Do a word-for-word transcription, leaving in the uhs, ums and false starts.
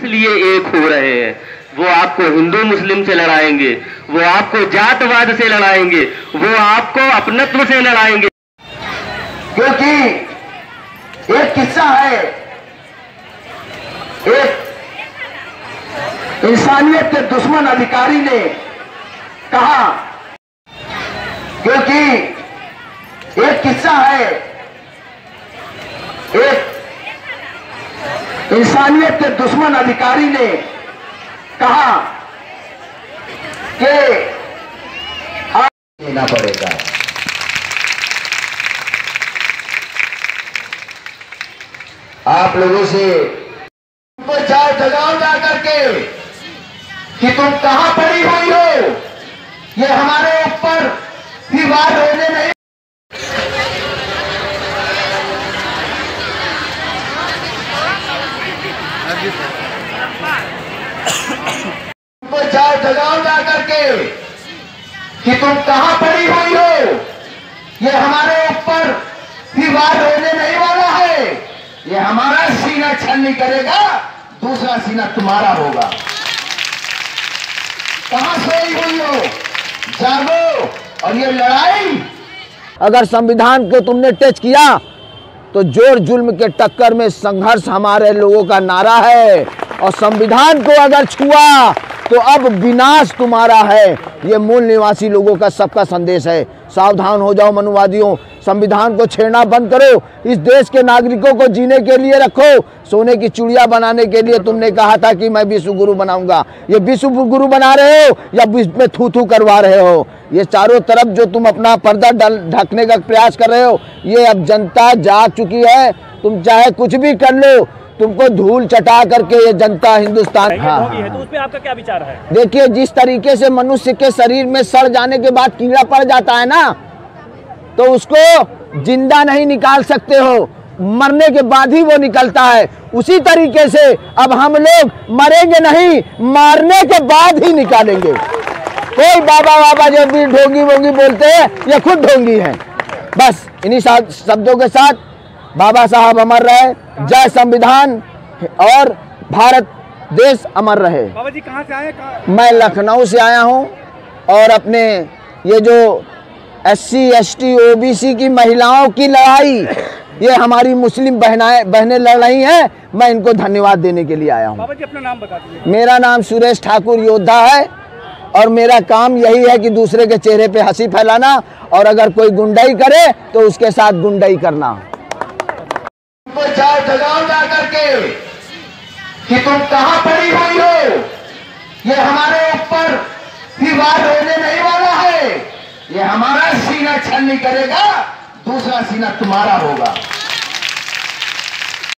इसलिए एक हो रहे हैं। वो आपको हिंदू मुस्लिम से लड़ाएंगे, वो आपको जातवाद से लड़ाएंगे, वो आपको अपनत्व से लड़ाएंगे। क्योंकि एक किस्सा है, एक इंसानियत के दुश्मन अधिकारी ने कहा, क्योंकि एक किस्सा है, एक इंसानियत के दुश्मन अधिकारी ने कहा कि आप देना पड़ेगा। आप लोगों से तो जाओ जगाओ जा करके कि तुम कहां पड़ी हुई हो, ये हमारे ऊपर विवाद होने नहीं। तो जाओ जगाओ जा करके कि तुम कहां पड़ी हुई हो, ये हमारे ऊपर विवाद होने नहीं वाला है। ये हमारा सीना छलनी करेगा, दूसरा सीना तुम्हारा होगा। कहां सोई हुई हो, जागो। और ये लड़ाई, अगर संविधान को तुमने टच किया तो जोर जुल्म के टक्कर में संघर्ष हमारे लोगों का नारा है, और संविधान को अगर छुआ तो अब विनाश तुम्हारा है। ये मूल निवासी लोगों का सबका संदेश है। सावधान हो जाओ मनुवादियों, संविधान को छेड़ना बंद करो। इस देश के नागरिकों को जीने के लिए रखो। सोने की चिड़िया बनाने के लिए तुमने कहा था कि मैं विश्व गुरु बनाऊंगा, ये विश्व गुरु बना रहे हो या विश्व में थू थू करवा रहे हो? ये चारों तरफ जो तुम अपना पर्दा ढकने का प्रयास कर रहे हो, ये अब जनता जाग चुकी है। तुम चाहे कुछ भी कर लो, तुमको धूल चटा करके ये जनता हिंदुस्तान। हाँ, है, तो उस पे आपका क्या विचार है? देखिए, जिस तरीके से मनुष्य के शरीर में सड़ जाने के बाद कीड़ा पड़ जाता है ना, तो उसको जिंदा नहीं निकाल सकते हो, मरने के बाद ही वो निकलता है। उसी तरीके से अब हम लोग मरेंगे नहीं, मारने के बाद ही निकालेंगे। कोई बाबा बाबा जो भी ढोंगी वोंगी बोलते हैं, ये खुद ढोंगी हैं। बस इन्हीं शब्दों के साथ बाबा साहब अमर रहे, जय संविधान, और भारत देश अमर रहे। बाबा जी कहाँ से आए? कहाँ? मैं लखनऊ से आया हूँ, और अपने ये जो S C S T O B C की महिलाओं की लड़ाई, ये हमारी मुस्लिम बहनाएं बहनें लड़ रही हैं, मैं इनको धन्यवाद देने के लिए आया हूँ। बाबा जी अपना नाम बता दीजिए। मेरा नाम सुरेश ठाकुर योद्धा है, और मेरा काम यही है कि दूसरे के चेहरे पे हंसी फैलाना, और अगर कोई गुंडाई करे तो उसके साथ गुंडाई करना। तो जाओ जगाओ जा करके कि तुम कहां पड़ी हुई हो, ये हमारे ऊपर विवाद होने नहीं वाला है। ये हमारा सीना छलनी करेगा, दूसरा सीना तुम्हारा होगा।